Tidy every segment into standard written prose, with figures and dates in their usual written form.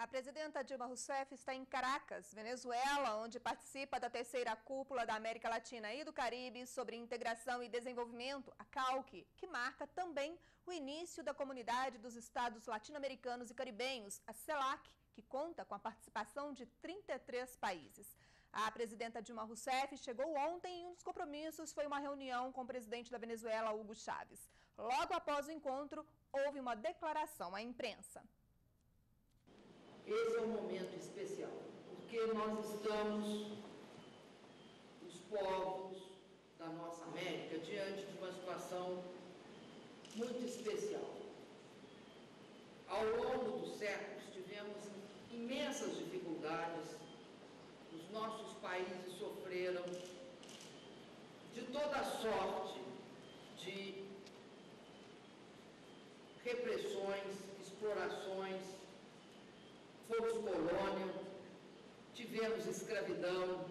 A presidenta Dilma Rousseff está em Caracas, Venezuela, onde participa da terceira cúpula da América Latina e do Caribe sobre integração e desenvolvimento, a CALC, que marca também o início da Comunidade dos Estados Latino-Americanos e Caribenhos, a CELAC, que conta com a participação de 33 países. A presidenta Dilma Rousseff chegou ontem e um dos compromissos foi uma reunião com o presidente da Venezuela, Hugo Chávez. Logo após o encontro, houve uma declaração à imprensa. Esse é um momento especial, porque nós estamos, os povos da nossa América, diante de uma situação muito especial. Ao longo dos séculos, tivemos imensas dificuldades, os nossos países sofreram de toda sorte de repressões, explorações, fomos colônia, tivemos escravidão,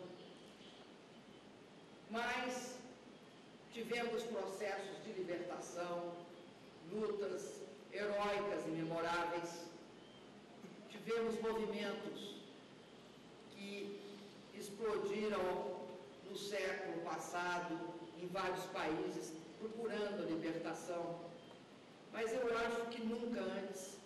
mas tivemos processos de libertação, lutas heróicas e memoráveis, tivemos movimentos que explodiram no século passado em vários países, procurando a libertação, mas eu acho que nunca antes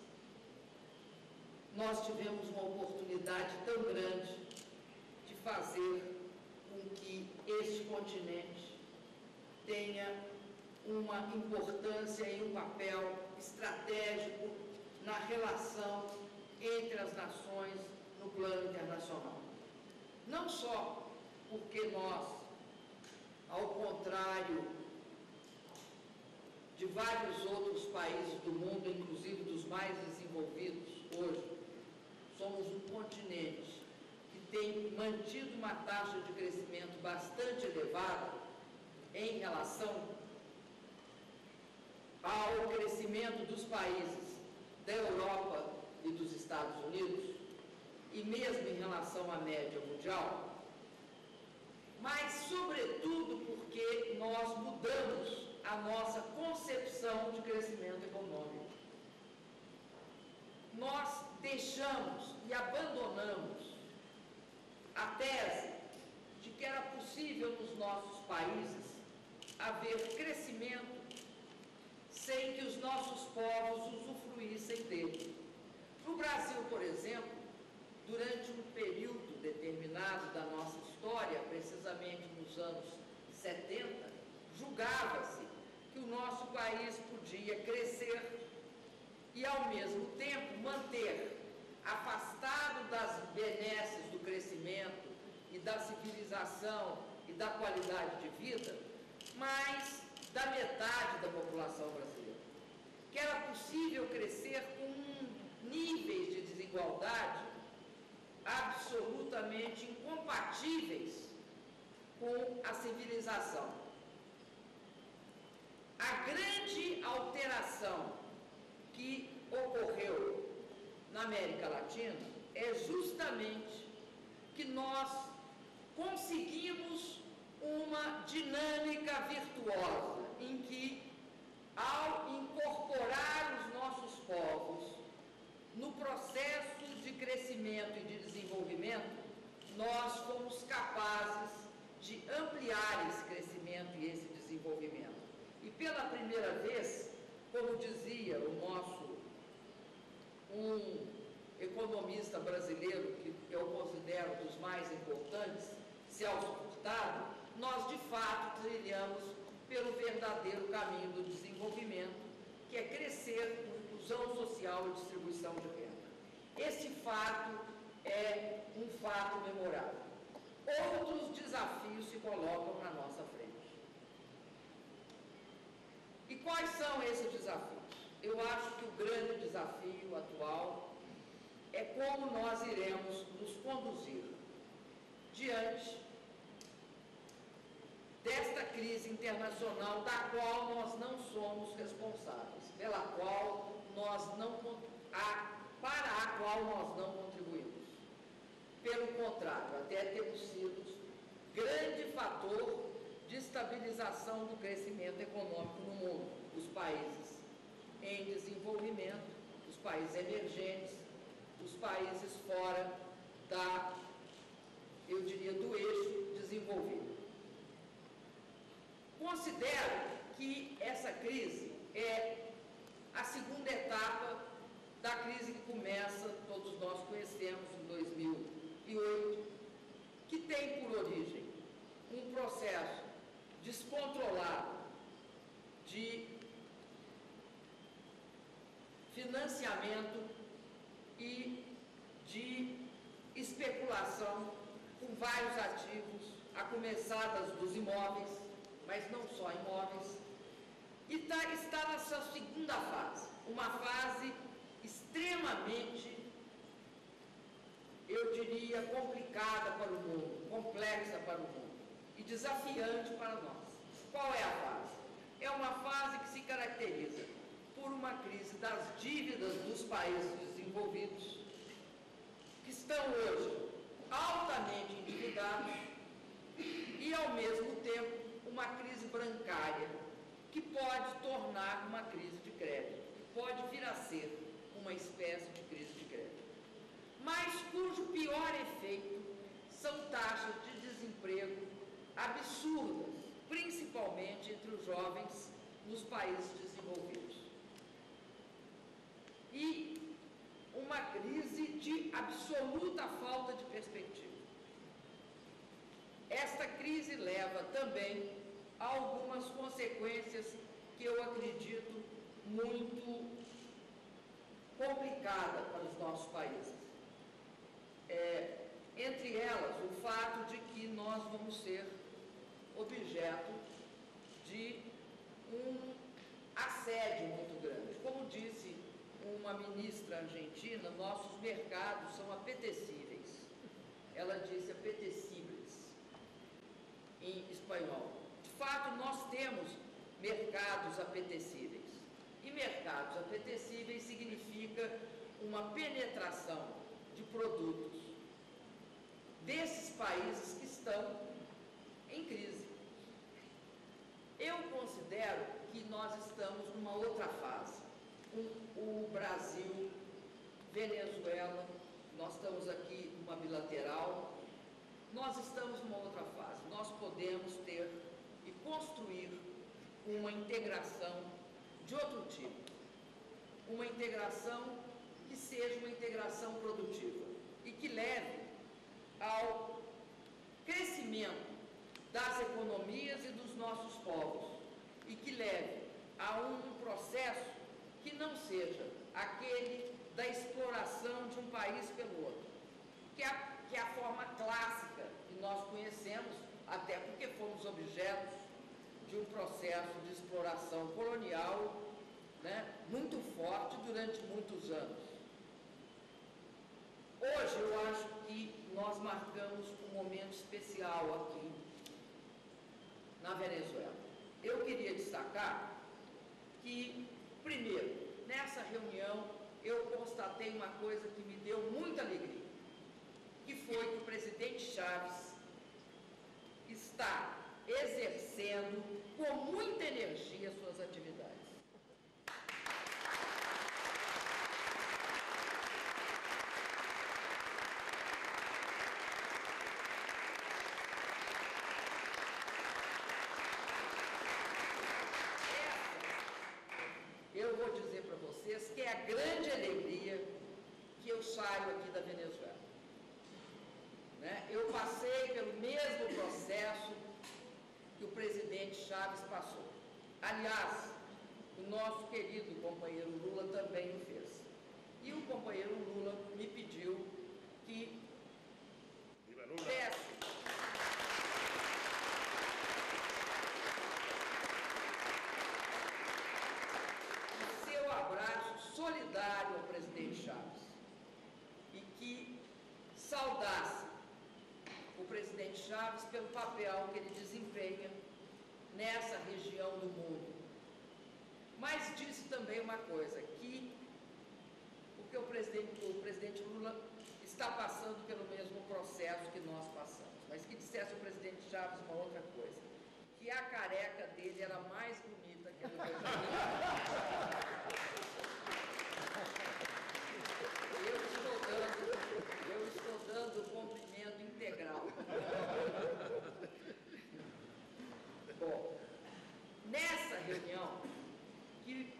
nós tivemos uma oportunidade tão grande de fazer com que este continente tenha uma importância e um papel estratégico na relação entre as nações no plano internacional. Não só porque nós, ao contrário de vários outros países do mundo, inclusive dos mais desenvolvidos hoje, somos um continente que tem mantido uma taxa de crescimento bastante elevada em relação ao crescimento dos países da Europa e dos Estados Unidos, e mesmo em relação à média mundial, mas sobretudo porque nós mudamos a nossa concepção de crescimento econômico. Nós deixamos e abandonamos a tese de que era possível nos nossos países haver crescimento sem que os nossos povos usufruíssem dele. No Brasil, por exemplo, durante um período determinado da nossa história, precisamente nos anos 70, julgava-se que o nosso país podia crescer e, ao mesmo tempo, manter afastado das benesses do crescimento e da civilização e da qualidade de vida, mais da metade da população brasileira. Que era possível crescer com níveis de desigualdade absolutamente incompatíveis com a civilização. A grande alteração que ocorreu na América Latina é justamente que nós conseguimos uma dinâmica virtuosa em que, ao incorporar os nossos povos no processo de crescimento e de desenvolvimento, nós fomos capazes de ampliar esse crescimento e esse desenvolvimento. E pela primeira vez, como dizia um economista brasileiro, que eu considero dos mais importantes, Celso Furtado, nós de fato trilhamos pelo verdadeiro caminho do desenvolvimento, que é crescer com inclusão social e distribuição de renda. Este fato é um fato memorável. Outros desafios se colocam na nossa frente. E quais são esses desafios? Eu acho que o grande desafio atual é como nós iremos nos conduzir diante desta crise internacional da qual nós não somos responsáveis, para a qual nós não contribuímos. Pelo contrário, até temos sido grande fator de estabilização do crescimento econômico no mundo, os países em desenvolvimento, os países emergentes, dos países fora da, eu diria, do eixo desenvolvido. Considero que essa crise é a segunda etapa da crise que começa, todos nós conhecemos, em 2008, que tem por origem um processo descontrolado de financiamento e de especulação com vários ativos, a começar dos imóveis, mas não só imóveis, e está na sua segunda fase, uma fase extremamente, eu diria, complicada para o mundo, complexa para o mundo e desafiante para nós. Qual é a fase? É uma fase que se caracteriza por uma crise das dívidas dos países desenvolvidos, que estão hoje altamente endividados, e, ao mesmo tempo, uma crise bancária que pode tornar uma crise de crédito, que pode vir a ser uma espécie de crise de crédito, mas cujo pior efeito são taxas de desemprego absurdas, principalmente entre os jovens nos países desenvolvidos. E uma crise de absoluta falta de perspectiva. Esta crise leva também a algumas consequências que eu acredito muito complicadas para os nossos países. Entre elas, o fato de que nós vamos ser objeto de um assédio muito grande. Como disse uma ministra argentina, nossos mercados são apetecíveis. Ela disse apetecíveis em espanhol. De fato, nós temos mercados apetecíveis. E mercados apetecíveis significa uma penetração de produtos desses países que estão em crise. Eu considero que nós estamos numa outra fase. O Brasil, Venezuela, nós estamos aqui numa bilateral, nós estamos numa outra fase. Nós podemos ter e construir uma integração de outro tipo, uma integração que seja uma integração produtiva e que leve ao crescimento das economias e dos nossos povos e que leve a um processo que não seja aquele da exploração de um país pelo outro, que é a forma clássica que nós conhecemos, até porque fomos objetos de um processo de exploração colonial, né, muito forte durante muitos anos. Hoje eu acho que nós marcamos um momento especial aqui na Venezuela. Eu queria destacar que, primeiro, nessa reunião eu constatei uma coisa que me deu muita alegria, que foi que o presidente Chávez está exercendo com muita energia suas atividades. Eu vou dizer para vocês que é a grande alegria que eu saio aqui da Venezuela. Né? Eu passei pelo mesmo processo que o presidente Chávez passou. Aliás, o nosso querido companheiro Lula também o fez. E o companheiro Lula me pediu que desse o seu abraço solidário ao presidente Chávez e que saudasse o presidente Chávez pelo papel que ele desempenha nessa região do mundo. Mas disse também uma coisa, que porque o presidente Lula está passando pelo mesmo processo que nós passamos, mas que dissesse o presidente Chávez uma outra coisa, que a careca dele era mais bonita que a do presidente. Eu estou dando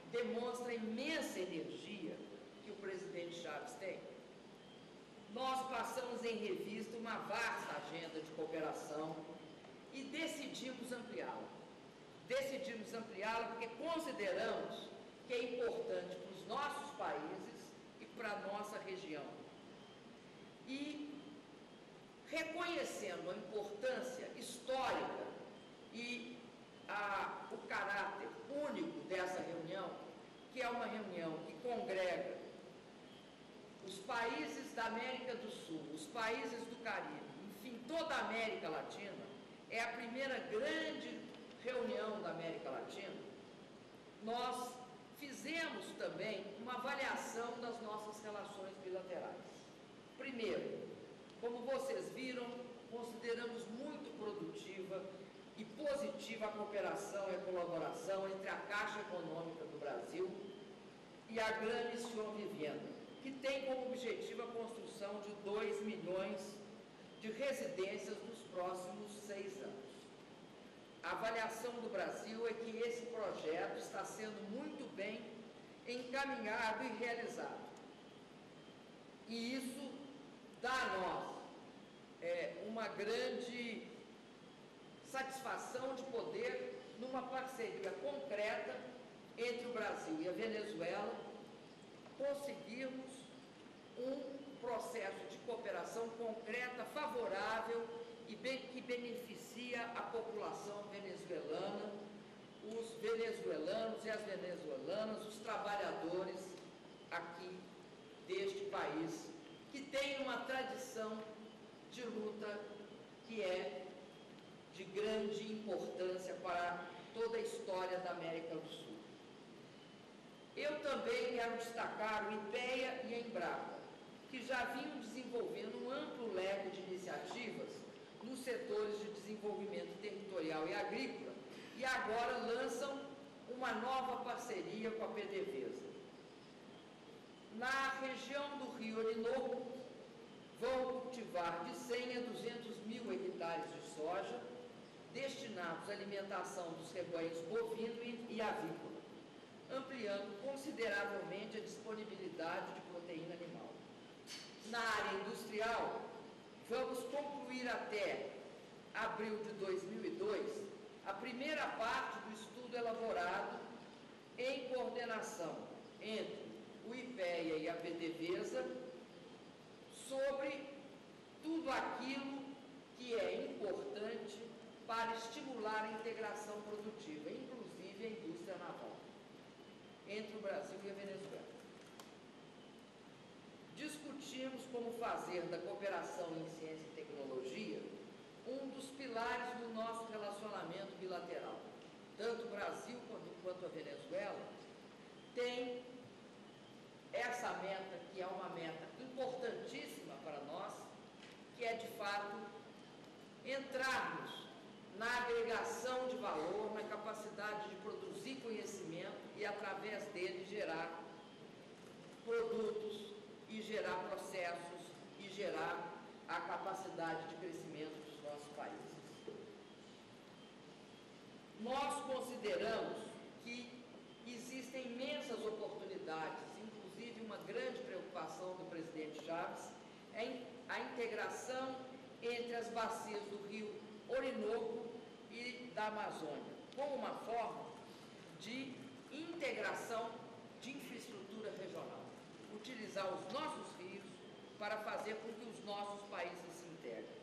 demonstra a imensa energia que o presidente Chaves tem. Nós passamos em revista uma vasta agenda de cooperação e decidimos ampliá-la. Decidimos ampliá-la porque consideramos que é importante para os nossos países e para a nossa região. E reconhecendo a importância histórica e o caráter único dessa reunião, que é uma reunião que congrega os países da América do Sul, os países do Caribe, enfim, toda a América Latina, é a primeira grande reunião da América Latina. Nós fizemos também uma avaliação das nossas relações bilaterais. Primeiro, como vocês viram, consideramos muito produtiva e positiva a cooperação e a colaboração entre a Caixa Econômica do Brasil e a Gran Mission Vivienda, que tem como objetivo a construção de 2 milhões de residências nos próximos 6 anos. A avaliação do Brasil é que esse projeto está sendo muito bem encaminhado e realizado. E isso dá a nós uma grande satisfação de poder, numa parceria concreta entre o Brasil e a Venezuela, conseguirmos um processo de cooperação concreta, favorável e que beneficia a população venezuelana, os venezuelanos e as venezuelanas, os trabalhadores aqui deste país, que tem uma tradição de luta que é de grande importância para toda a história da América do Sul. Eu também quero destacar o IPEA e a Embrapa, que já vinham desenvolvendo um amplo leque de iniciativas nos setores de desenvolvimento territorial e agrícola, e agora lançam uma nova parceria com a PDVSA. Na região do Rio Orinoco, vão cultivar de 100 a 200 mil hectares de soja, destinados à alimentação dos rebanhos bovino e avícola, ampliando consideravelmente a disponibilidade de proteína animal. Na área industrial, vamos concluir até abril de 2002 a primeira parte do estudo elaborado em coordenação entre o IPEA e a PDVSA sobre tudo aquilo que é importante para estimular a integração produtiva, inclusive a indústria naval, entre o Brasil e a Venezuela. Discutimos como fazer da cooperação em ciência e tecnologia um dos pilares do nosso relacionamento bilateral. Tanto o Brasil quanto a Venezuela tem essa meta, que é uma meta importantíssima para nós, que é, de fato, entrarmos na agregação de valor, na capacidade de produzir conhecimento e, através dele, gerar produtos e gerar processos e gerar a capacidade de crescimento dos nossos países. Nós consideramos que existem imensas oportunidades, inclusive uma grande preocupação do presidente Chaves, é a integração entre as bacias do rio Orinoco e da Amazônia, como uma forma de integração de infraestrutura regional. Utilizar os nossos rios para fazer com que os nossos países se integrem.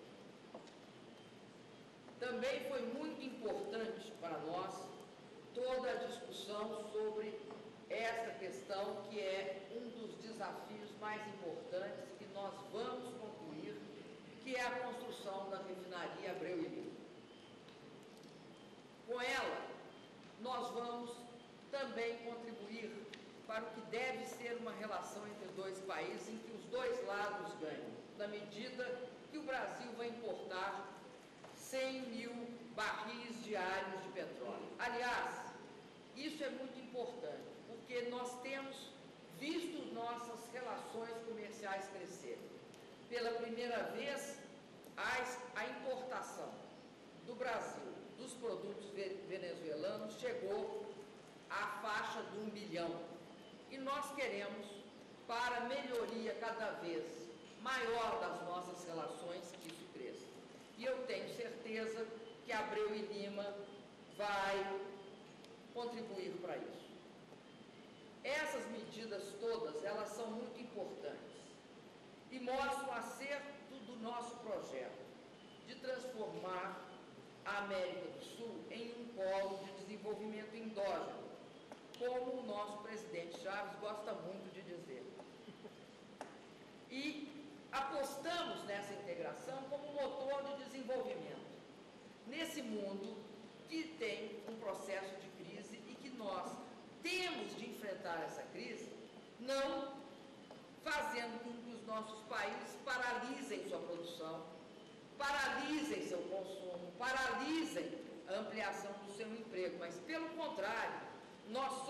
Também foi muito importante para nós toda a discussão sobre essa questão, que é um dos desafios mais importantes que nós vamos concluir, que é a construção da refinaria Abreu e Lima. Com ela, nós vamos também contribuir para o que deve ser uma relação entre dois países em que os dois lados ganham, na medida que o Brasil vai importar 100 mil barris diários de petróleo. Aliás, isso é muito importante, porque nós temos visto nossas relações comerciais crescerem. Pela primeira vez, a importação do Brasil dos produtos venezuelanos chegou a faixa do 1 bilhão. E nós queremos, para melhoria cada vez maior das nossas relações, que isso cresça. E eu tenho certeza que Abreu e Lima vai contribuir para isso. Essas medidas todas, elas são muito importantes e mostram o acerto do nosso projeto de transformar a América do Sul em um polo de desenvolvimento endógeno, como o nosso presidente Chaves gosta muito de dizer. E apostamos nessa integração como motor de desenvolvimento, nesse mundo que tem um processo de crise e que nós temos de enfrentar essa crise, não fazendo com que os nossos países paralisem sua produção, paralisem seu consumo, paralisem a ampliação do seu emprego, mas pelo contrário, nós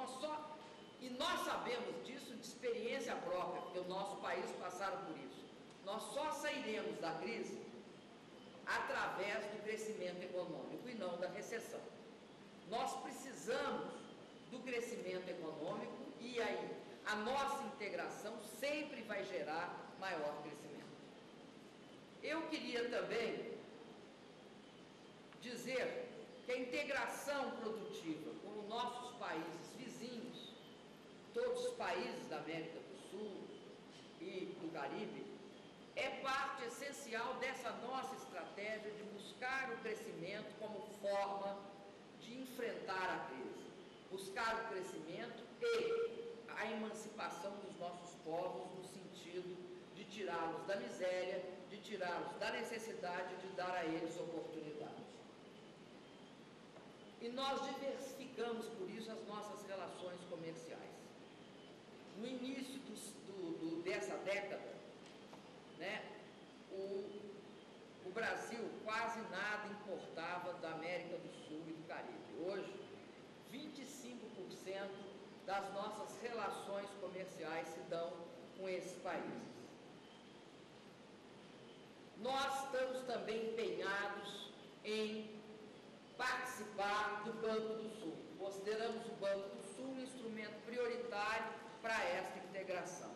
sabemos disso de experiência própria, porque o nosso país passaram por isso. Nós só sairemos da crise através do crescimento econômico e não da recessão. Nós precisamos do crescimento econômico e aí a nossa integração sempre vai gerar maior crescimento. Eu queria também dizer que a integração produtiva com os nossos países vizinhos, todos os países da América do Sul e do Caribe, é parte essencial dessa nossa estratégia de buscar o crescimento como forma de enfrentar a crise, buscar o crescimento e a emancipação dos nossos povos no sentido de tirá-los da miséria, de tirá-los da necessidade de dar a eles oportunidades. E nós diversificamos, por isso, as nossas relações comerciais. No início dessa década, o Brasil quase nada importava da América do Sul e do Caribe. Hoje, 25% das nossas relações comerciais se dão com esses países. Nós estamos também empenhados em participar do Banco do Sul. Consideramos o Banco do Sul um instrumento prioritário para esta integração.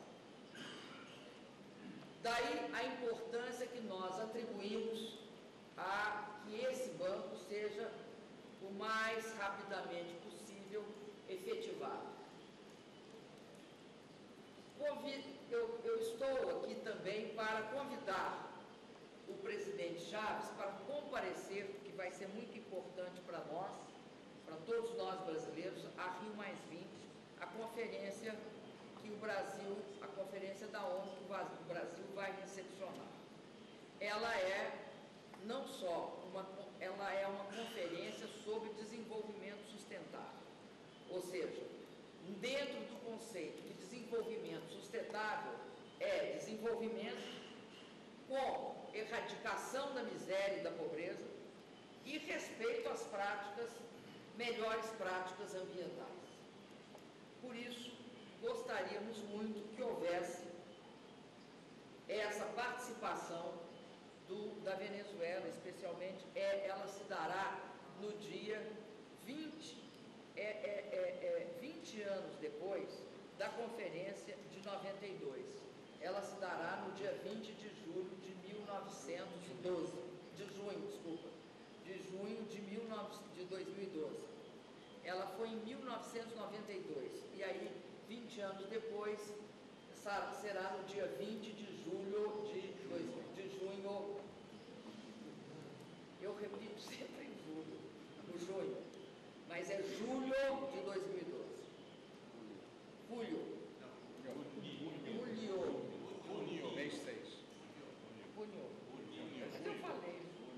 Daí a importância que nós atribuímos a que esse banco seja o mais rapidamente possível efetivado. Eu estou aqui também para convidar o presidente Chaves para comparecer, que vai ser muito importante para nós, para todos nós brasileiros, a Rio+20, a conferência que o Brasil, a conferência da ONU que o Brasil vai recepcionar. Ela é não só ela é uma conferência sobre desenvolvimento sustentável, ou seja, dentro do conceito de desenvolvimento sustentável é desenvolvimento com erradicação da miséria e da pobreza e respeito às melhores práticas ambientais. Por isso, gostaríamos muito que houvesse essa participação da Venezuela, especialmente, ela se dará no dia 20 anos depois da conferência de 92. Ela se dará no dia 20 de julho de 1912, de junho de 2012. Ela foi em 1992, e aí, 20 anos depois, será no dia 20 de julho de junho, eu repito sempre no junho, mas é julho de 2012. Julho. Mês 6. Junho. Mas eu falei.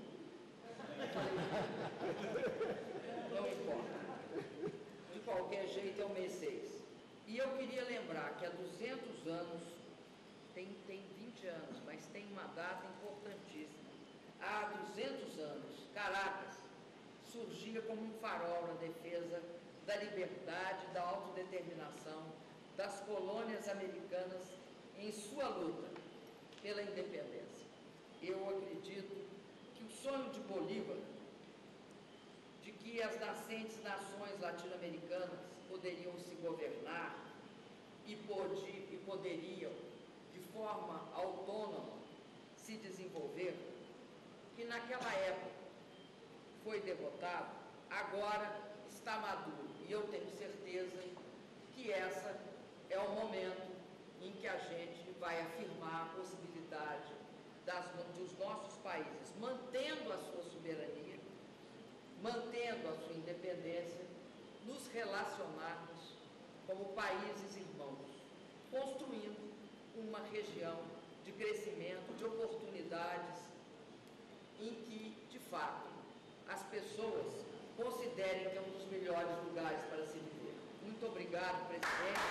Não importa. De qualquer jeito, é o mês 6. E eu queria lembrar que há 200 anos, tem 20 anos, mas tem uma data importantíssima. Há 200 anos, Caracas surgia como um farol na defesa da liberdade, da autodeterminação das colônias americanas em sua luta pela independência. Eu acredito que o sonho de Bolívar, de que as nascentes nações latino-americanas poderiam se governar e poderiam, de forma autônoma, se desenvolver, que naquela época foi derrotado, agora está maduro. E eu tenho certeza que esse é o momento em que a gente vai afirmar a possibilidade dos nossos países, mantendo a sua soberania, mantendo a sua independência, nos relacionarmos como países irmãos, construindo uma região de crescimento, de oportunidades, em que, de fato, as pessoas considerem que é um dos melhores lugares para se viver. Muito obrigado, presidente.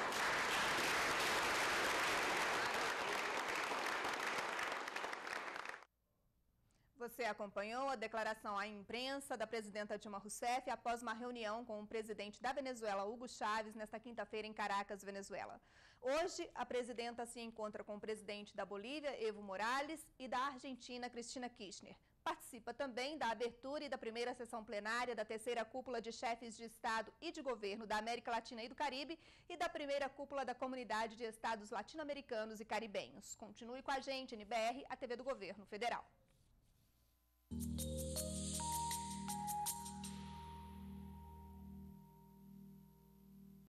Você acompanhou a declaração à imprensa da presidenta Dilma Rousseff após uma reunião com o presidente da Venezuela, Hugo Chávez, nesta quinta-feira em Caracas, Venezuela. Hoje, a presidenta se encontra com o presidente da Bolívia, Evo Morales, e da Argentina, Cristina Kirchner. Participa também da abertura e da primeira sessão plenária da terceira cúpula de chefes de Estado e de Governo da América Latina e do Caribe e da primeira cúpula da Comunidade de Estados Latino-Americanos e Caribenhos. Continue com a gente, NBR, a TV do Governo Federal.